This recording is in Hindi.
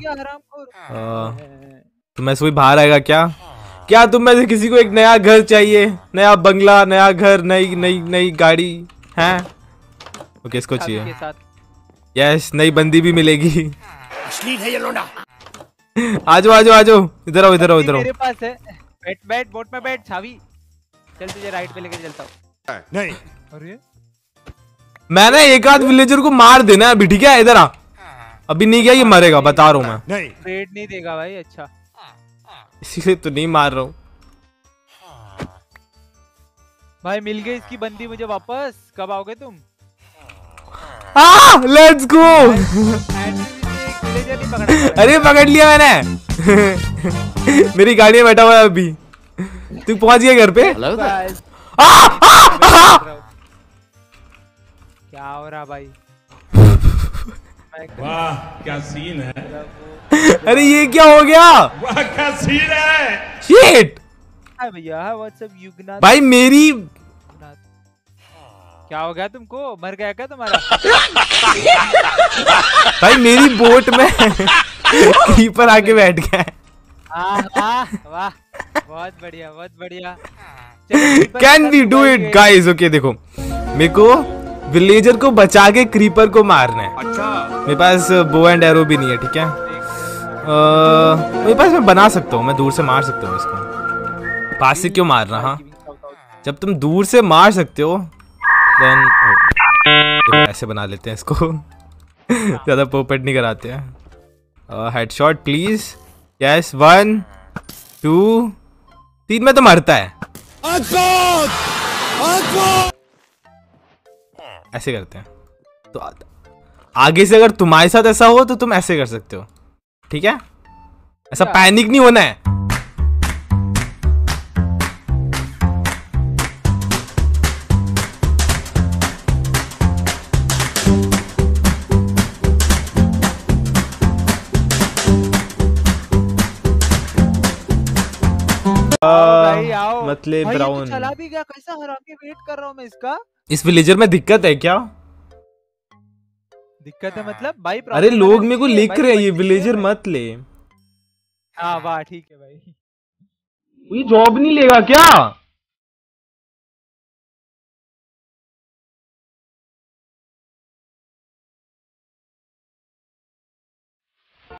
गया हरामखोर। तो मैं कोई बाहर आएगा क्या? क्या तुम में से किसी को एक नया घर चाहिए? नया बंगला, नया घर, नई नई नई गाड़ी है? ओके, इसको चाहिए। यस, नई बंदी भी मिलेगी। अश्लील है ये लोना। आजो आजो आजो, इधर आओ इधर आओ इधर आओ। मेरे पास है। बैठ बोट में बैठ छावी। चल तुझे राइड पे लेके चलता हूँ। नहीं। अरे मैंने एक आध विलेजर को मार देना अभी, ठीक है? इधर आ। अभी नहीं गया ये मरेगा, बता रहा हूँ मैं। नहीं। रेड नहीं देगा भाई। अच्छा इसीलिए तो नहीं मार रहा हूँ भाई। मिल गई इसकी बंदी मुझे वापस। कब आओगे तुम? Let's go. अरे पकड़ लिया मैंने। मेरी गाड़ी में बैठा हुआ है अभी। तू पहुंच गया घर पे? क्या हो रहा भाई? वाह क्या सीन है। अरे ये क्या हो गया? वाह क्या सीन है। शिट भैया व्हाट्सअप युगनाथ भाई। मेरी क्या हो गया तुमको? मर गया क्या तुम्हारा? भाई मेरी बोट में कीपर आके बैठ गया है। वाह बहुत बढ़िया बहुत बढ़िया। Can we do it guys? Okay देखो, मेरे को विलेजर को बचा के क्रीपर को मारना है। अच्छा। मेरे पास बो एंड एरो भी नहीं है, ठीक है? मेरे पास मैं बना सकता हूँ, मैं दूर से मार सकता हूँ इसको। पास से क्यों मारना? हाँ, जब तुम दूर से मार सकते हो देन ऐसे बना लेते हैं इसको। ज्यादा पोपट नहीं कराते हैं। Headshot please. यस, 1 2 3 में तो मरता है। ऐसे करते हैं। तो आगे से अगर तुम्हारे साथ ऐसा हो तो तुम ऐसे कर सकते हो, ठीक है? ऐसा पैनिक नहीं होना है। भाई आओ। मतलब ब्राउन चला भी गया। कैसा हरामी वेट कर रहा हूँ मैं इसका। इस विलेजर में दिक्कत है क्या? दिक्कत है मतलब भाई? अरे लोग मेरे को लिख रहे हैं ये विलेजर मत ले। हाँ वाह ठीक है भाई। ये जॉब नहीं लेगा क्या?